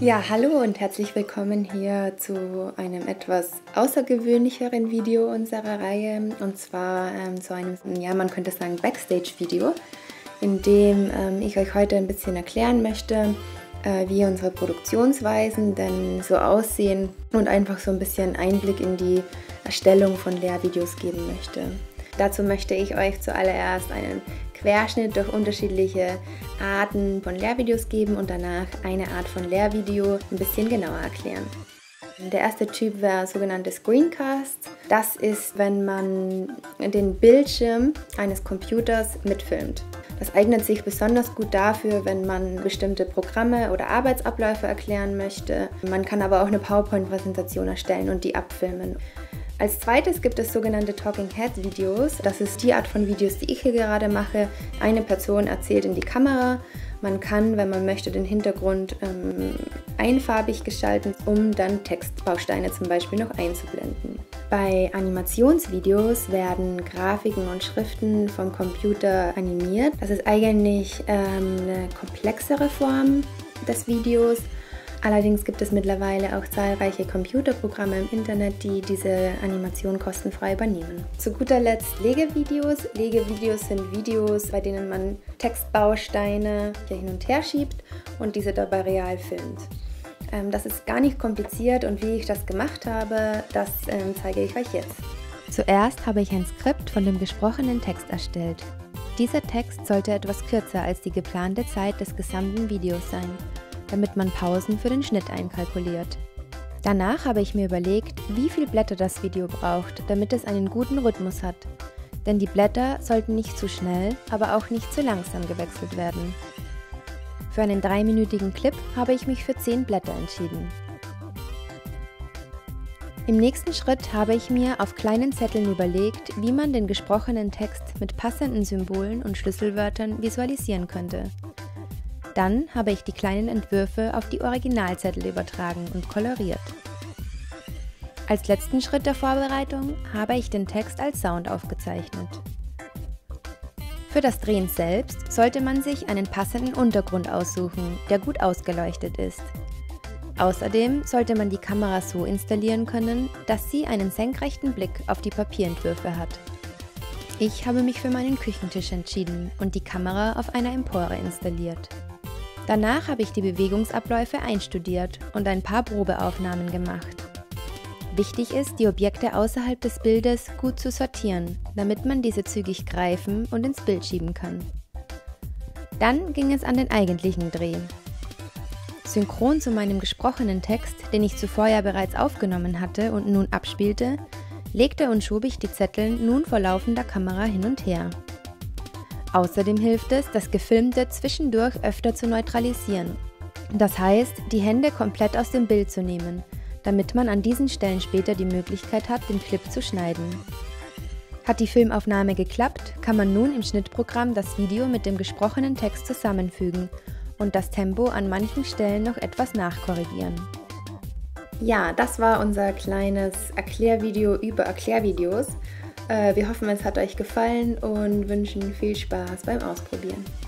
Ja, hallo und herzlich willkommen hier zu einem etwas außergewöhnlicheren Video unserer Reihe, und zwar zu einem, ja, man könnte sagen Backstage-Video, in dem ich euch heute ein bisschen erklären möchte, wie unsere Produktionsweisen denn so aussehen und einfach so ein bisschen Einblick in die Erstellung von Lehrvideos geben möchte. Dazu möchte ich euch zuallererst einen Querschnitt durch unterschiedliche Arten von Lehrvideos geben und danach eine Art von Lehrvideo ein bisschen genauer erklären. Der erste Typ wäre sogenannte Screencasts. Das ist, wenn man den Bildschirm eines Computers mitfilmt. Das eignet sich besonders gut dafür, wenn man bestimmte Programme oder Arbeitsabläufe erklären möchte. Man kann aber auch eine PowerPoint-Präsentation erstellen und die abfilmen. Als zweites gibt es sogenannte Talking Head Videos. Das ist die Art von Videos, die ich hier gerade mache. Eine Person erzählt in die Kamera. Man kann, wenn man möchte, den Hintergrund einfarbig gestalten, um dann Textbausteine zum Beispiel noch einzublenden. Bei Animationsvideos werden Grafiken und Schriften vom Computer animiert. Das ist eigentlich eine komplexere Form des Videos. Allerdings gibt es mittlerweile auch zahlreiche Computerprogramme im Internet, die diese Animation kostenfrei übernehmen. Zu guter Letzt Legevideos. Legevideos sind Videos, bei denen man Textbausteine hin und her schiebt und diese dabei real filmt. Das ist gar nicht kompliziert, und wie ich das gemacht habe, das zeige ich euch jetzt. Zuerst habe ich ein Skript von dem gesprochenen Text erstellt. Dieser Text sollte etwas kürzer als die geplante Zeit des gesamten Videos sein, damit man Pausen für den Schnitt einkalkuliert. Danach habe ich mir überlegt, wie viele Blätter das Video braucht, damit es einen guten Rhythmus hat. Denn die Blätter sollten nicht zu schnell, aber auch nicht zu langsam gewechselt werden. Für einen 3-minütigen Clip habe ich mich für 10 Blätter entschieden. Im nächsten Schritt habe ich mir auf kleinen Zetteln überlegt, wie man den gesprochenen Text mit passenden Symbolen und Schlüsselwörtern visualisieren könnte. Dann habe ich die kleinen Entwürfe auf die Originalzettel übertragen und koloriert. Als letzten Schritt der Vorbereitung habe ich den Text als Sound aufgezeichnet. Für das Drehen selbst sollte man sich einen passenden Untergrund aussuchen, der gut ausgeleuchtet ist. Außerdem sollte man die Kamera so installieren können, dass sie einen senkrechten Blick auf die Papierentwürfe hat. Ich habe mich für meinen Küchentisch entschieden und die Kamera auf einer Empore installiert. Danach habe ich die Bewegungsabläufe einstudiert und ein paar Probeaufnahmen gemacht. Wichtig ist, die Objekte außerhalb des Bildes gut zu sortieren, damit man diese zügig greifen und ins Bild schieben kann. Dann ging es an den eigentlichen Dreh. Synchron zu meinem gesprochenen Text, den ich zuvor ja bereits aufgenommen hatte und nun abspielte, legte und schob ich die Zettel nun vor laufender Kamera hin und her. Außerdem hilft es, das Gefilmte zwischendurch öfter zu neutralisieren. Das heißt, die Hände komplett aus dem Bild zu nehmen, damit man an diesen Stellen später die Möglichkeit hat, den Clip zu schneiden. Hat die Filmaufnahme geklappt, kann man nun im Schnittprogramm das Video mit dem gesprochenen Text zusammenfügen und das Tempo an manchen Stellen noch etwas nachkorrigieren. Ja, das war unser kleines Erklärvideo über Erklärvideos. Wir hoffen, es hat euch gefallen und wünschen viel Spaß beim Ausprobieren.